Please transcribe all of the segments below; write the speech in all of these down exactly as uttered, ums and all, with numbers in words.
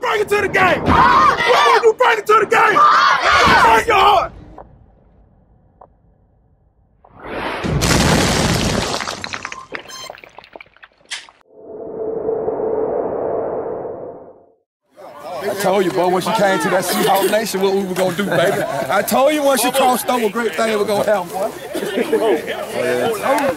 bring it to the game? What would you bring it to the game? Bring your heart. I told you, boy, when she came to that Seahawks Nation, what we were gonna do, baby. I told you when she crossed over, great thing we're gonna have, boy. Oh, yeah.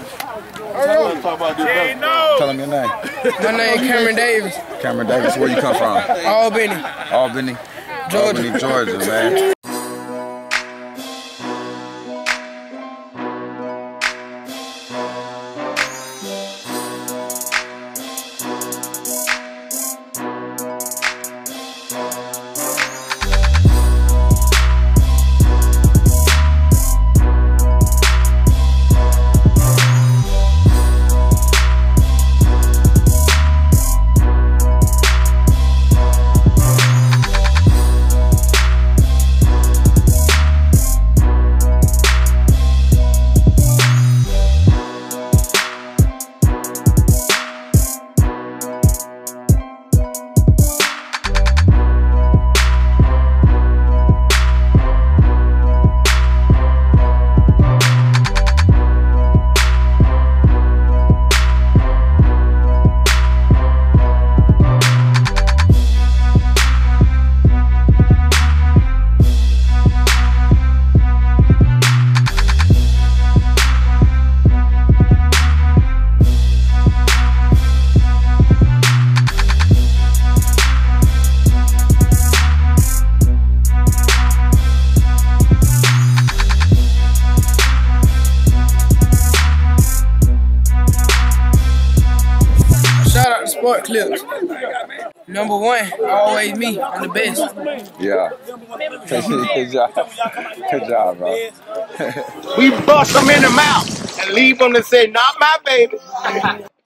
Tell him your name. My name is Cameron Davis. Cameron Davis, where you come from? Albany. Albany? Georgia. Albany, Georgia, man. Sport clips. Number one, always me. I'm the best. Yeah. Good job. Good job, bro. We bust them in the mouth and leave them to say, not my baby.